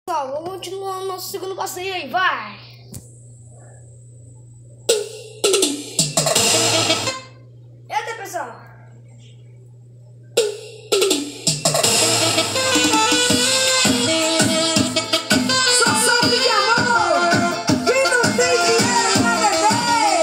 Vamos continuar o nosso segundo passeio aí, vai! Eita, pessoal! Só sofre de amor! Quem não tem dinheiro vai beber!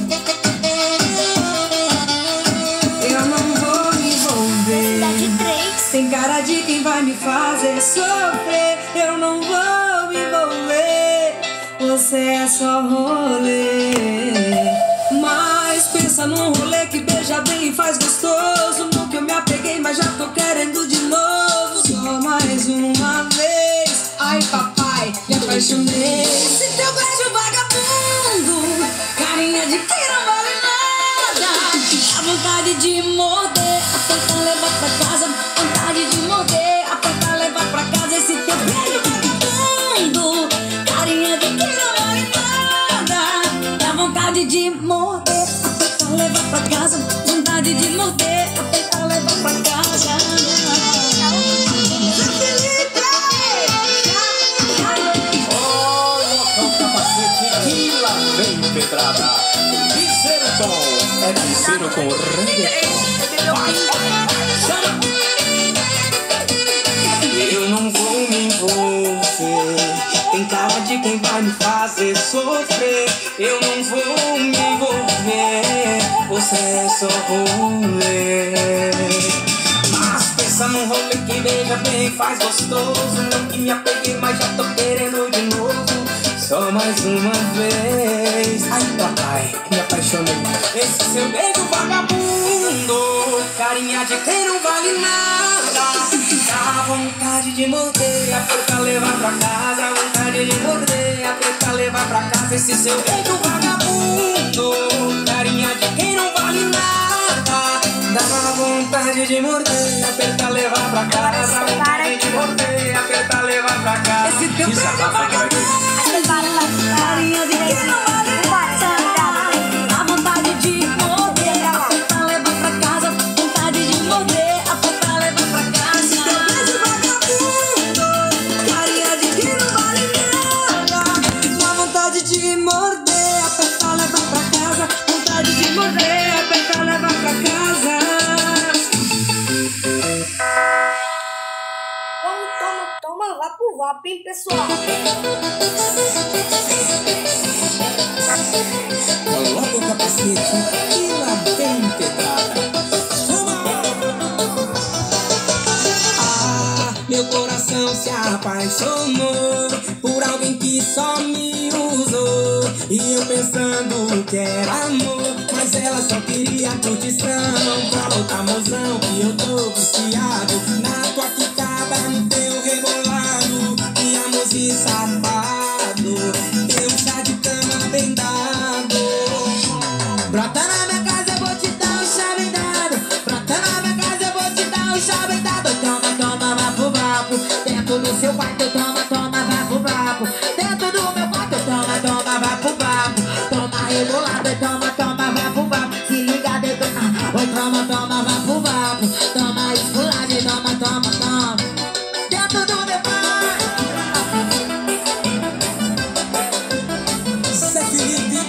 Eu não vou me envolver. Tem cara de quem vai me fazer sofrer. Eu não vou me envolver. Você é só rolê. Mas pensa num rolê que beija bem e faz gostoso. No que eu me apeguei, mas já tô querendo de novo. Só mais uma vez. Ai, papai, me apaixonei. Esse teu beijo vagabundo, carinha de quem não vale nada. A vontade de morder, apertar, levar pra casa. Vontade de morder, apertar, levar pra casa. Esse teu beijo vagabundo, carinha de quem não vale nada. Dá vontade de morder, apertar, levar pra casa. Vontade de morder, apertar, levar pra casa. Vem pedrada, Piseiro Tom, é Piseiro com reggaeton. Eu não vou me envolver. Tem cara de quem vai me fazer sofrer. Eu não vou me envolver. Você é só rolê. Mas pensa num rolê que beija bem, faz gostoso. Não que me apeguei, mas já tô querendo de novo. Só mais uma vez. Ai, papai, me apaixonei. Esse seu beijo vagabundo, carinha de quem não vale nada. Dá vontade de morder, apertar, levar pra casa. Vontade de morder, apertar, levar pra casa. Esse seu beijo vagabundo, carinha de quem não vale nada. Dá vontade de morder, apertar, levar pra casa. Vontade de morder, apertar, levar pra casa. Esse teu beijo vagabundo, carinha de quem não vale nada. A vontade de morder, apertar, levar pra casa. Vontade de morder, apertar, levar pra casa. Esse teu beijo vagabundo, carinha de quem não vale nada. A vontade de morder, apertar, levar pra casa. Vontade de morder, apertar, levar pra casa. Toma, vá pro vapo, hein, pessoal? Coloca o capacete e lá vem pedrada. Ah, meu coração se apaixonou por alguém que só me usou. E eu pensando que era amor, mas ela só queria curtição. Coloca mozão que eu tô viciado na tua quicada, no teu rebolado. E a mozi safado, teu chá de cama bem dado. Brota na minha casa, eu vou te dar um chá bem dado. Brota na minha casa, eu vou te dar um chá bem dado. Toma, toma, vapo, vapo. Dentro do seu quarto, toma, toma, vapo, vapo. Dentro do meu quarto, toma, toma, vapo, vapo. Toma rebolado, toma, toma, vapo, vapo. Se liga dentro, oi, toma, toma, vapo, vapo. Toma esculagem, toma, toma, toma. Dentro do meu quarto. Zé Felipe,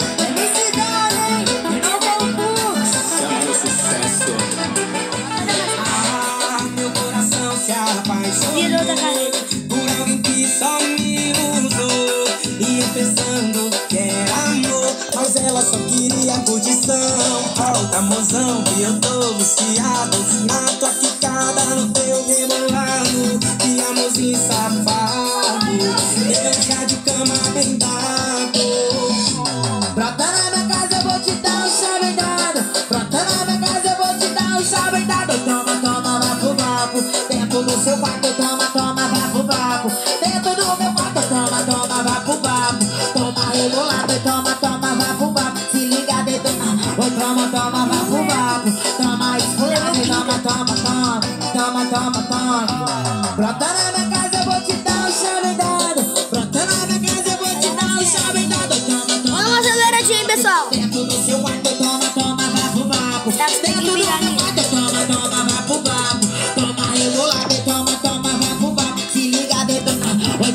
meu coração se Virou da apaixonou carreira. por alguém que só me usou. E eu pensando que era amor, mas ela só queria curtição. Volta, mozão, que eu tô viciado na tua quicada, no teu rebolado. E a mozinha safado, eu já de cama bem dado. Brota na minha casa, eu vou te dar um chá bem dado. Brota na minha casa, eu vou te dar um chá bem dado. Toma, toma, vapo, vapo. Dentro do seu quarto, toma, toma, vapo, vapo. Dentro do meu quarto, toma, toma, vapo, vapo. Toma rebolado, toma, toma, vapo, vapo. Se liga dentro, oi, toma, toma, vapo, vapo. Toma esculagem, toma, toma, toma. Toma, toma, toma. Brota na minha casa, eu vou te dar um chá bem dado. Brota na minha casa, eu vou te dar um chá bem dado. Toma, toma. Vamos uma aceleradinha, hein, pessoal? Dentro do seu quarto, toma, toma, vapo, vapo. Tá, tem que virar ali. Toma, toma, vapo, vapo. Toma rebolado, toma, toma, vapo, vapo. Se liga dentro,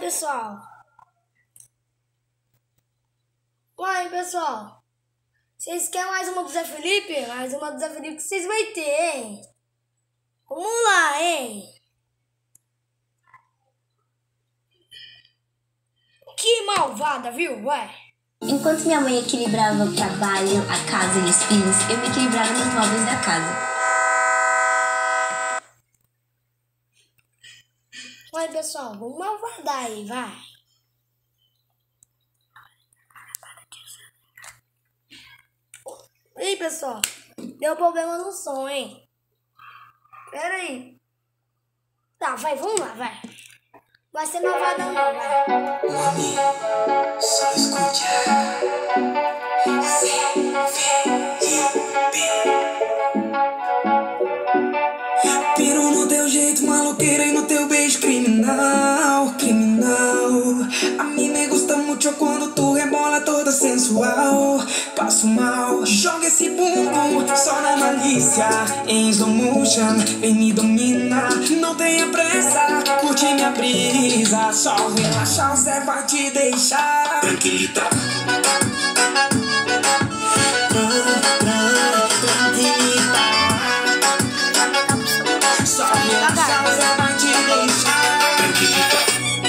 pessoal. Uai, pessoal. Vocês querem mais uma do Zé Felipe? Mais uma do Zé Felipe que vocês vão ter, hein? Vamos lá, hein? Que malvada, viu, ué? Enquanto minha mãe equilibrava o trabalho, a casa e os filhos, eu me equilibrava nos móveis da casa. Ué, pessoal, vamos malvadar aí, vai. Ih, pessoal, deu problema no som, hein? Pera aí. Tá, vai, vamos lá, vai. Vai ser malvada não, vai. Mami, só escucha. Piro no teu jeito maloqueira e no teu beijo criminal, criminal. A mim me gusta mucho quando tu rebola toda sensual. Passo mal, joga esse bumbum só na malícia. Em slow motion, vem me domina. Não tenha pressa, curte minha brisa. Só relaxa, o Zé vai te deixar tranquilita. Só relaxa, o Zé vai te deixar tranquilita.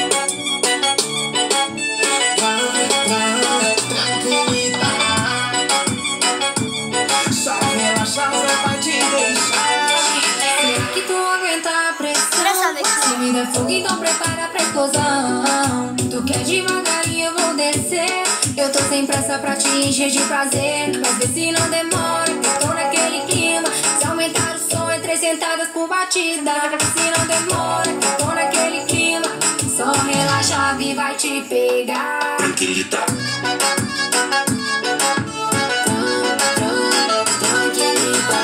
Tranquilita. Só relaxa, o Zé vai te deixar. Será que tu aguenta a pressão? Se me der fogo, então prepara pra explosão. Tu quer devagarinho, eu vou descer. Eu tô sem pressa pra te encher de prazer. Mas vê se não demora, que tô naquele clima. Se aumentar o som, é 3 sentadas por batida. Vê se não demora, que tô naquele clima. Só relaxa, a Vi vai te pegar. Tranquilita. Tranquilita.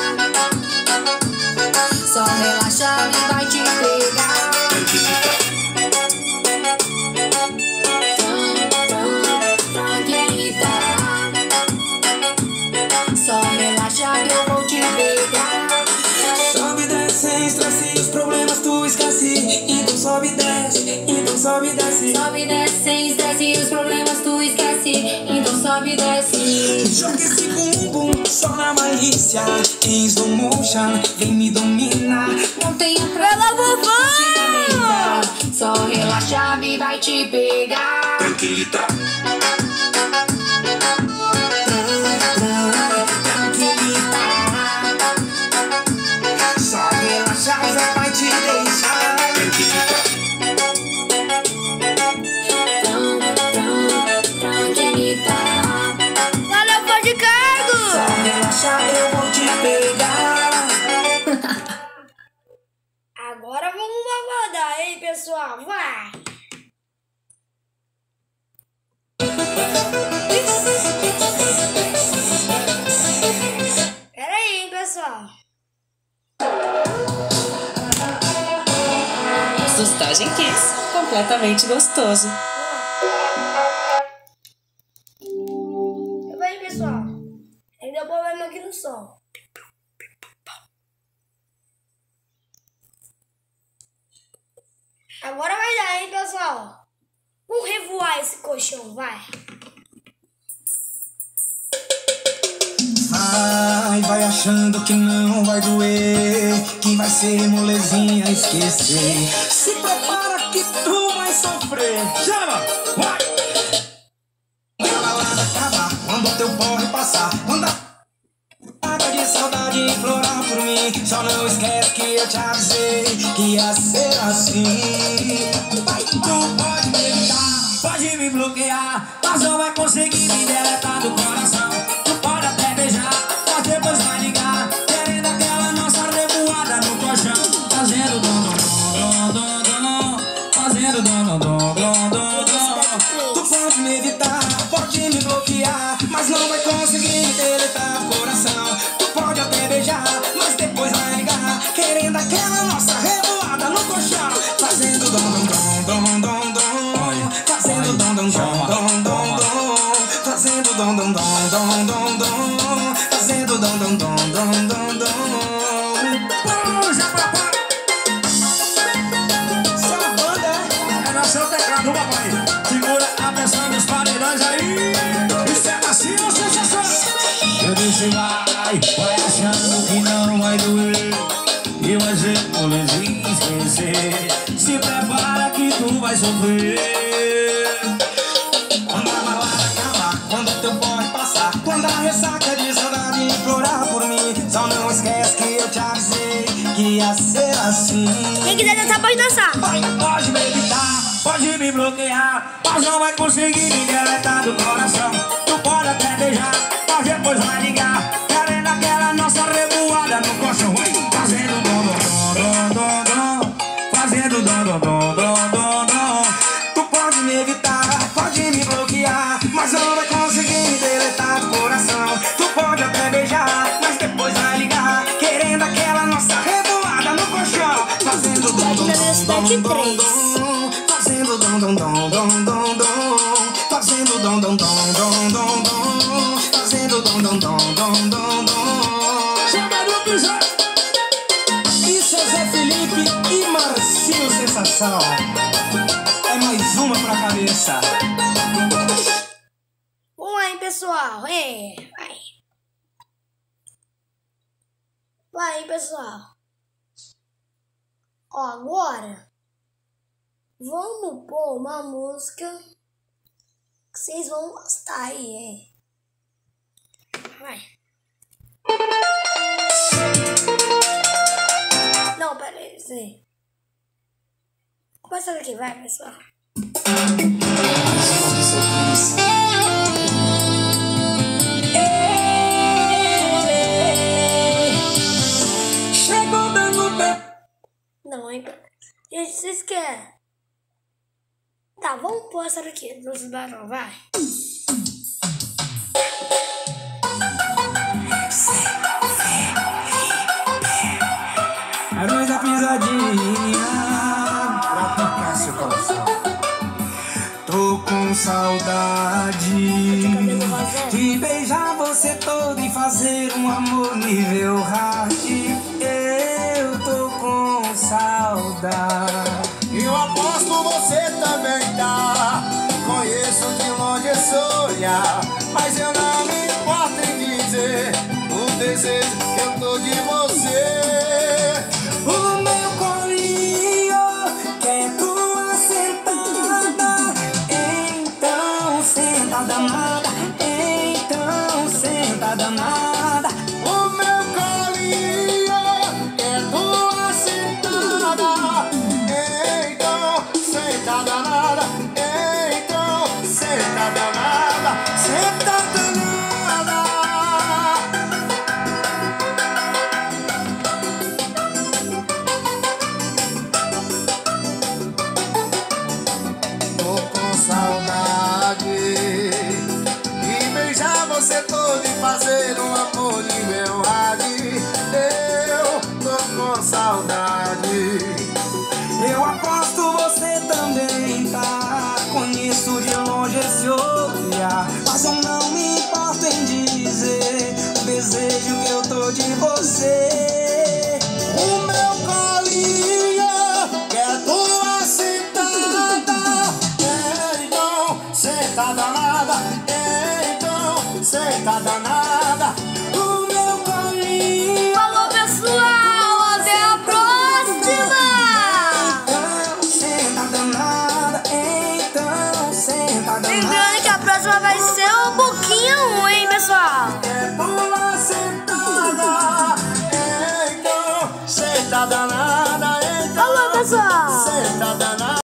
Só relaxa, a Vi vai te pegar. Tranquilita. Tranquilita. Só relaxa que eu vou te pegar. Sobe e desce sem estresse, os problemas tu esquece. Então sobe e desce, então sobe e desce. Sobe e desce sem estresse, os problemas tu esquece. Então sobe e desce. Joga esse bumbum só na malícia. Em slow motion, vem me dominar. Não tenha pressa, só relaxa, a Vi vai te pegar. Tranquilita. Tranquilita. Só relaxa, o Zé vai te deixar tranquilita. Tranquilita. Valeu, pão de cargo! Só relaxa, eu vou te pegar. Agora vamos malvadar, hein, pessoal? Vai! Pera aí, hein, pessoal? Sustagem Kiss, completamente gostoso. Tudo bem, pessoal? Aí deu problema aqui no som. Agora vai dar, hein, pessoal? Vamos revoar esse colchão, vai. Vai achando que não vai doer, que vai ser molezinha esquecer. Se prepara que tu vai sofrer. Chama! Vai! A balada acaba quando teu porre passar. Quando a água de saudade implorar por mim, só não esquece que eu te avisei que ia ser assim. Vai, tu pode me evitar, pode me bloquear, mas não vai conseguir me deletar do coração. Tu pode até beijar, mas depois vai ligar, querendo aquela nossa revoada no colchão. Fazendo dom, dom, dom, dom, fazendo dom, dom, dom, dom, dom, dom. Tu pode me evitar, pode me bloquear, mas não vai conseguir me deletar do coração. Tu pode até beijar, mas depois vai ligar, querendo aquela nossa revoada no colchão. Fazendo dom, dom, dom, dom, dom, fazendo dom, dom, dom, dom, dom, dom, fazendo dom, dom, dom, dom, dom, dom, fazendo dom, dom, dom, dom, dom, dom. Só a banda é nossa outra você vai achando que não vai doer. E vai ser molezinho esquecer. Se prepara que tu vai sofrer. Quando a balada acabar, quando teu pode passar, quando a ressaca de saudade implorar por mim, só não esquece que eu te avisei que ia ser assim. Quem quiser dançar pode dançar. Pode me evitar, pode me bloquear, mas não vai conseguir me deletar do coração. Tu pode até beijar, mas depois vai ligar, querendo aquela nossa revoada no colchão. Fazendo dom, dom, dom, dom, fazendo dom, dom, dom, dom, dom, dom. Tu pode me evitar, pode me bloquear, mas não vai conseguir me deletar do coração. Tu pode até beijar, mas depois vai ligar, querendo aquela nossa revoada no colchão. Fazendo dom, dom, dom, dom, dom, fazendo dom, dom, dom, dom, dom, dom, fazendo dom, dom, dom, dom, dom, dom, fazendo dom, dom, dom, dom, dom, dom. Chega do episódio. Isso é Zé Felipe e Marcinho Sensação. É mais uma pra cabeça. Vamos aí, pessoal. Vai. Vai, pessoal. Ó, agora vamos pôr uma música que vocês vão gostar aí, Vai. Não, pera aí. Começa daqui, vai, pessoal. Chegou dando pé. Não, hein? Gente, vocês querem? Tá, vamos pôr essa daqui nos barão, vai. Barões da pisadinha pra tocar seu coração. Tô com saudade de beijar você todo e fazer um amor nível hard. Eu tô com saudade. Eu aposto você também tá. Conheço de longe esse olhar, mas eu não me importo em dizer o desejo que eu tô de você. O meu colinho quer tua sentada. Então senta danada, então senta danada. O meu colinho quer tua sentada. Então senta danada. Então senta danada. Senta danada. Tô com saudade de beijar você todo e fazer um amor de meu rádio. Eu tô com saudade. Eu aposto você também tá. Conheço de longe esse olhar, mas eu não me importo em dizer o desejo que eu tô de você. O meu colinho quer tua sentada. Então senta danada. Então senta danada.